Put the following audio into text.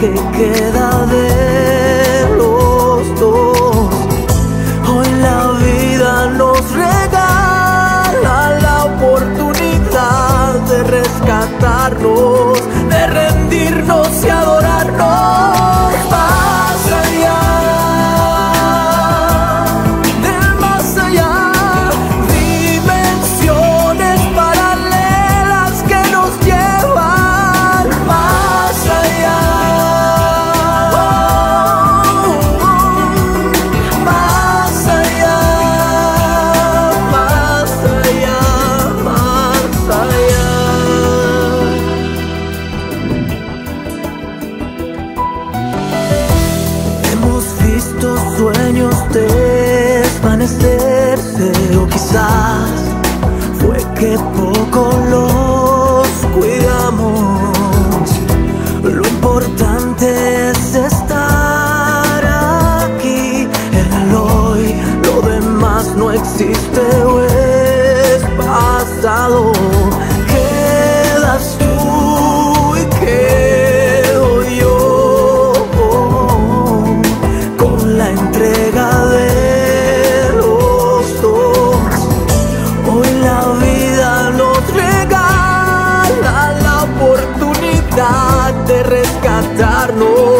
que queda de los dos. Hoy la vida nos regala la oportunidad de rescatarnos, de rendirnos y adorarnos. Más allá del más allá, dimensiones paralelas que nos llevan más allá. Más allá, más allá, más allá. Hemos visto sueños desvanecerse, o quizás fue que poco los cuidamos. Lo importante es estar aquí en el hoy. Lo demás no existe o es pasado. Quedas tú y quedo yo, con la entrega de los dos. Hoy la vida nos regala la oportunidad de rescatarnos.